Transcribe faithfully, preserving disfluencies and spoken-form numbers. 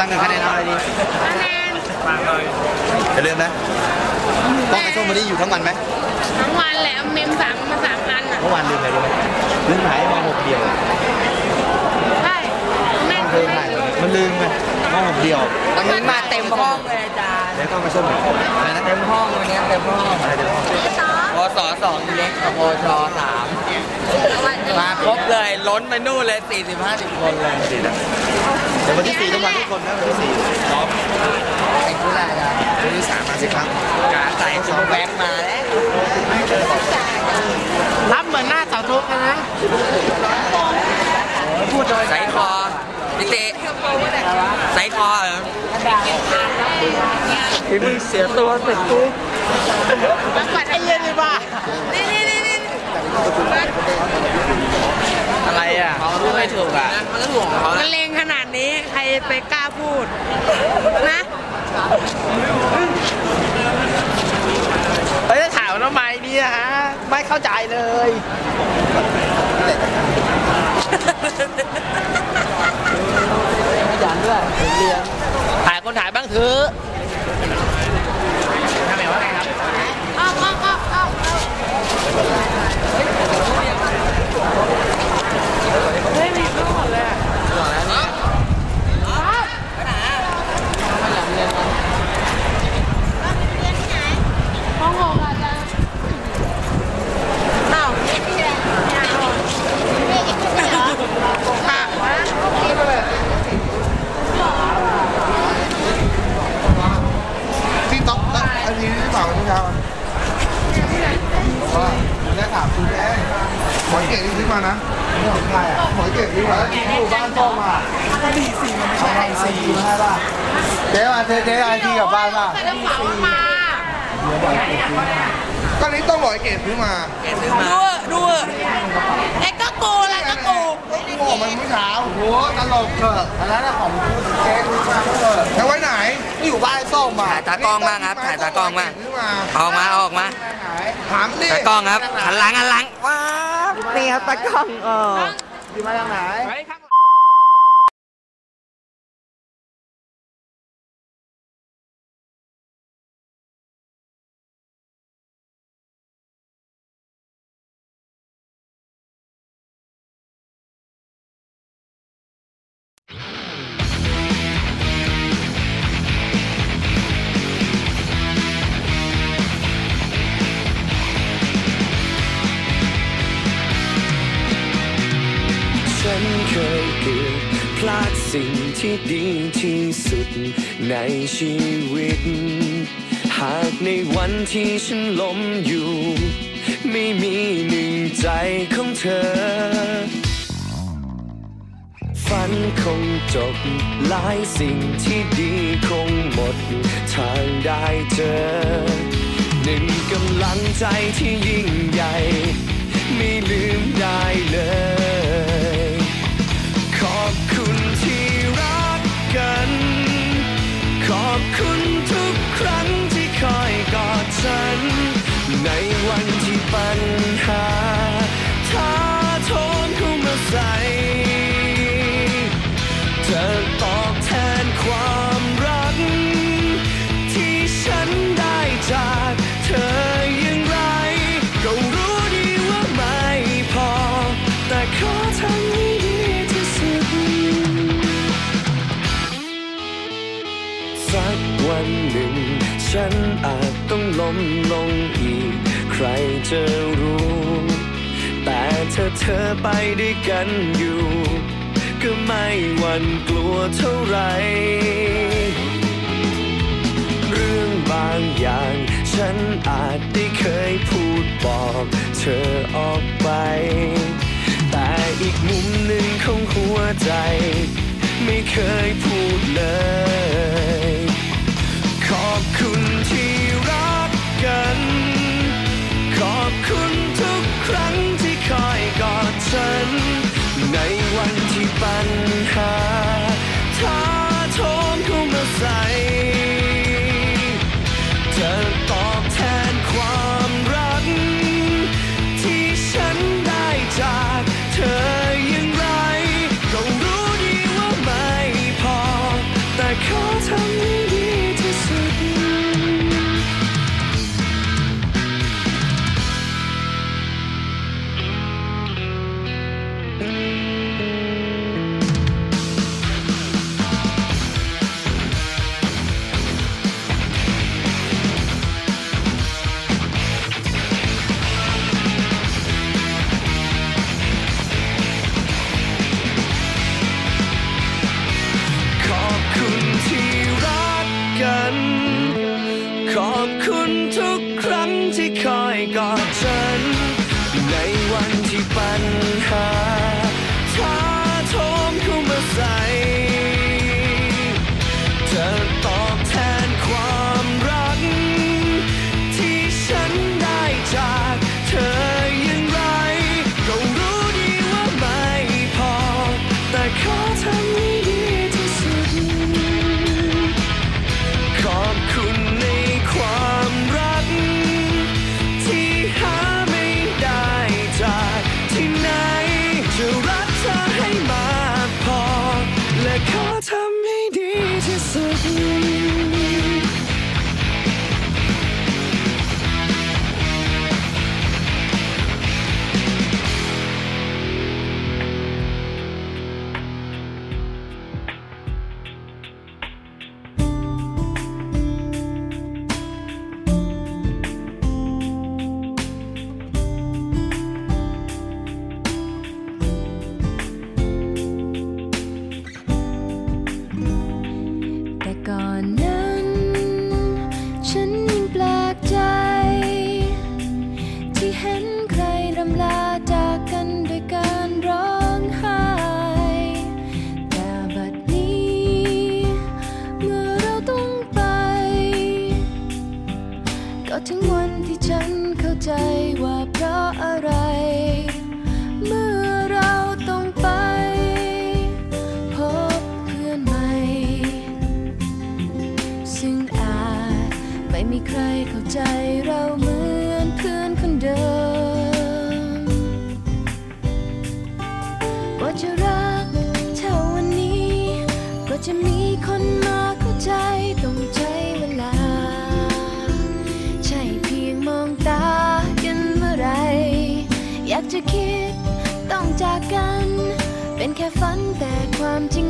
งกับคะแนนเอาอะไรดีคะแนนอย่าลืมนะต้องไปชมวันนี้อยู่ทั้งวันไหมทั้งวันแหละเมมสามมาสามอันอ่ะเมื่อวานลืมอะไรรู้ไหมลืมถ่ายมาหกเดียวใช่แม่ลืมถ่ายมันลืมไงมาหกเดียววันนี้มาเต็มห้องเลยอาจารย์แล้วก็มาชมอะไรนะเต็มห้องวันนี้เต็มห้องอะไรเต็มห้องพศสองเล็กกับพศสามมาครบเลยล้นไปนู่นเลยสี่สิบห้าสิบคนเลยสี่นะเดี๋ยววันที่สี่ต้องมาทุกคนนะวันที่สี่พร้อมไอ้ผู้ใดอะวันที่สามมาสิครับกาใส่สองแบ็คมาแล้วรับเหมือนหน้าเสาทุกนะพูดโดยใส่คอพี่ติใส่คอเหรอพี่มึงเสียตัวเสร็จกูมาปัดให้เย็นเลยป่ะนี่นี่นี่นี่อะไรอ่ะเขาพูดไม่ถูกอ่ะมันก็ห่วงเขามันเลงขนาดนี้ใครไปกล้าพูดนะเฮ้ยจะถามทำไมเนี่ยฮะไม่เข้าใจเลยขยันด้วยเรียนถ่ายคนถ่ายบ้างเถอะทำไมวะไงครับอ้าวอ้าวอ้าวอ้าวเฮ้ยมีทั้งหมดเลยอ่ะห้องหกอาจารย์อ้าวนี่ที่ไหนเนี่ยนี่อีกที่ไหนเหรอค่ะนี่เลยที่ต๊อกอันนี้ที่สองที่เช้าบอกว่าได้ถามคุณแม่หมอยเก่งที่ซื้อมานะนี่ของใครอ่ะหมอยเก่งที่ว่าอยู่บ้านพ่อมาก็ดีสี่มันไม่ใช่ไอซีใช่ป่ะเจ๊มาเจ๊เจ๊ไอทีกับบ้านป่ะใส่กระเป๋ามาก็นี้ต้องหมอยเก่งซื้อมาดูดูไอ้ก็กูอะไรก็กูโอ้มันเมื่อเช้าโหตลกเถอะอันนั้นของเจ๊ซื้อมาเถอะแล้วไว้ไหนนี่อยู่บ้านส้มมาถ่ายตากล้องมากครับถ่ายตากล้องมากออกมาออกมาถามดิตากล้องครับหันหลังหันหลังว้านี่ครับตากล้องเอออยู่มาทางไหนฉันเคยเกือบพลาดสิ่งที่ดีที่สุดในชีวิตหากในวันที่ฉันล้มอยู่ไม่มีหนึ่งใจของเธอฝันคงจบหลายสิ่งที่ดีคงหมดทางได้เจอหนึ่งกำลังใจที่ยิ่งใหญ่ไม่ลืมได้เลยขอบคุณที่รักกันขอบคุณทุกครั้งที่คอยกอดฉันในวันที่ปัญหาท้าโถมเข้ามาใส่เธอตอบแทนความรักที่ฉันได้จากเธออย่างไรก็รู้ดีว่าไม่พอแต่ขอทำให้ดีที่สุดสักวันหนึ่งฉันอาจต้องล้มลงอีกใครจะรู้แต่เธอเธอไปด้วยกันอยู่ก็ไม่หวั่นกลัวเท่าไรเรื่องบางอย่างฉันอาจได้เคยพูดบอกเธอออกไปแต่อีกมุมหนึ่งของหัวใจไม่เคยพูดเลยขอบคุณที่รักกันขอบคุณทุกครั้งที่คอยกอดฉันในวันที่ปัญหาท้าโถมเข้ามาใส่เธอตอบแทนความรักที่ฉันได้จากเธออย่างไรก็รู้ดีว่าไม่พอแต่แต่ขอทำให้ดีที่สุดขอบคุณทุกครั้งที่คอยกอดฉันในวันที่ปัญหาท้าโถมเข้ามาใส่เธอตอบแทนความรักที่ฉันได้จากเธออย่างไรก็รู้ดีว่าไม่พอแต่ขอทำให้ดีที่สุดขอบคุณความรักที่หาไม่ได้จากที่ไหนจะรักเธอให้มากพอและขอทำให้ดีที่สุดก่อนนั้นฉันยังแปลกใจที่เห็นใครรำลาจากกันด้วยการร้องไห้แต่บัดนี้เมื่อเราต้องไปก็ถึงวันที่ฉันเข้าใจว่าเพราะอะไรเมื่อเราต้องไปพบเพื่อนใหม่ซึ่งอาจไม่มีใครเข้าใจเราเหมือนเพื่อนคนเดิมกว่าจะรักเท่าวันนี้กว่าจะมีคนมาเข้าใจต้องใช้เวลาใช่เพียงมองตากันเมื่อไรอยากจะคิดต้องจากกันเป็นแค่ฝันแต่ความจริง